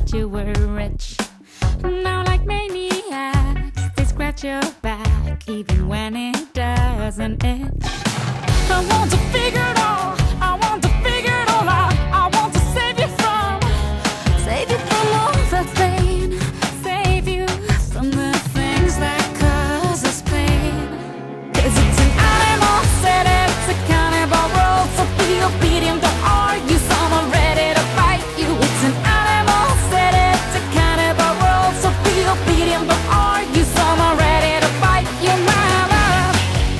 thought you were rich. Now like maniacs, they scratch your back even when it doesn't itch. I want to figure it all, I want to figure it all out. I want to save you from all the pain, save you from the things that cause us pain. 'Cause it's an animal said it's a cannibal world, so be obedient, don't argue, someone ready to fight you. It's an animal said it's a cannibal world, so be obedient, don't argue, someone ready to fight you, my love.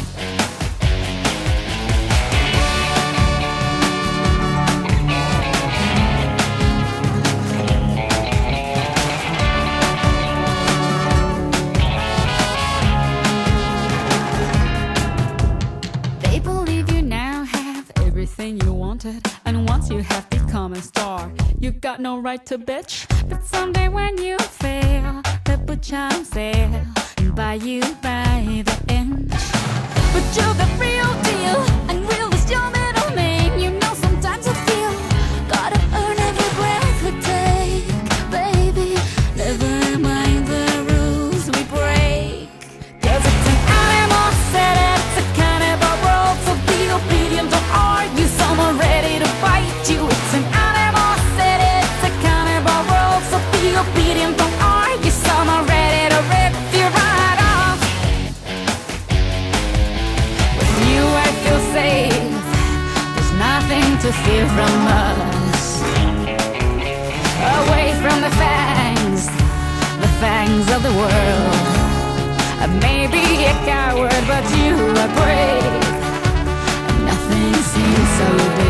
They believe you now have everything you wanted, and once you have become a star, you got no right to bitch. But someday when you fail, they'll put you on sale and buy you by the inch. But you're the real deal, and real is your middle name. You know sometimes I feel gotta earn every breath we take, baby. Never mind the rules we break. 'Cause it's an animal said it's a cannibal world, so be obedient, don't argue, someone ready to fight you. It's an animal said it's a cannibal world, so be obedient, don't argue, someone ready to rip you right off. With you I feel safe, there's nothing to fear from us. Away from the fangs of the world. I may be a coward, but you are brave. Nothing seems so big.